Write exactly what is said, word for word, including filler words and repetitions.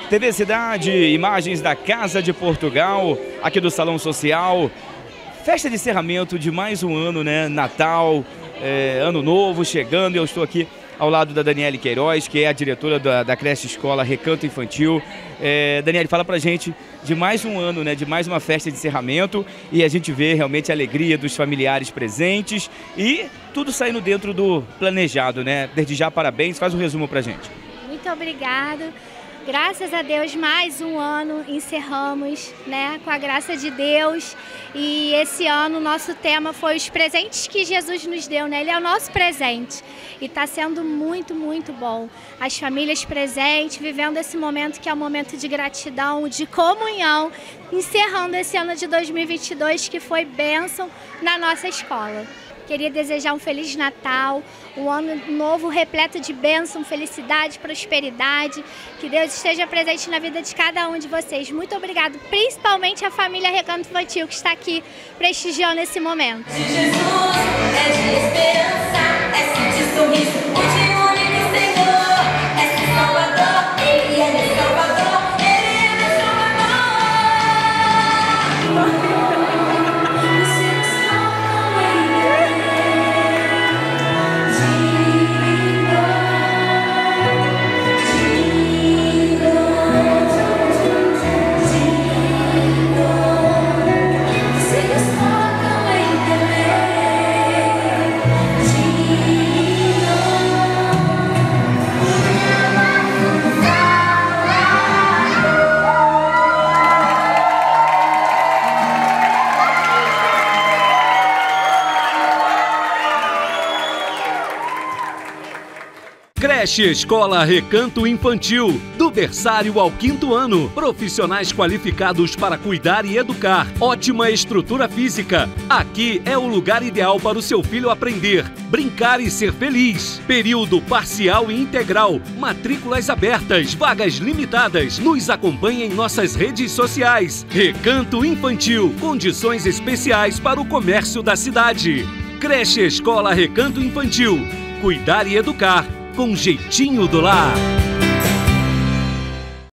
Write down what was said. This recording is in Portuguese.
T V Cidade, imagens da Casa de Portugal, aqui do Salão Social. Festa de encerramento de mais um ano, né? Natal, é, Ano Novo chegando, e eu estou aqui ao lado da Daniele Queiroz, que é a diretora da, da creche escola Recanto Infantil. É, Daniele, fala pra gente de mais um ano, né, de mais uma festa de encerramento, e a gente vê realmente a alegria dos familiares presentes e tudo saindo dentro do planejado, né? Desde já, parabéns, faz um resumo pra gente. Muito obrigada. Graças a Deus, mais um ano encerramos, né, com a graça de Deus. E esse ano o nosso tema foi os presentes que Jesus nos deu, né? Ele é o nosso presente. E está sendo muito, muito bom. As famílias presentes, vivendo esse momento que é um momento de gratidão, de comunhão, encerrando esse ano de dois mil e vinte e dois, que foi bênção na nossa escola. Queria desejar um Feliz Natal, um ano novo repleto de bênção, felicidade, prosperidade. Que Deus esteja presente na vida de cada um de vocês. Muito obrigado, principalmente a família Recanto Infantil, que está aqui prestigiando esse momento. De Jesus é de esperança, é sentir sorriso, o de único Senhor, é seu Salvador, Ele é meu Salvador, Ele é meu Salvador. Creche Escola Recanto Infantil, do berçário ao quinto ano. Profissionais qualificados para cuidar e educar. Ótima estrutura física. Aqui é o lugar ideal para o seu filho aprender, brincar e ser feliz. Período parcial e integral. Matrículas abertas, vagas limitadas. Nos acompanhe em nossas redes sociais. Recanto Infantil, condições especiais para o comércio da cidade. Creche Escola Recanto Infantil, cuidar e educar com jeitinho do lar.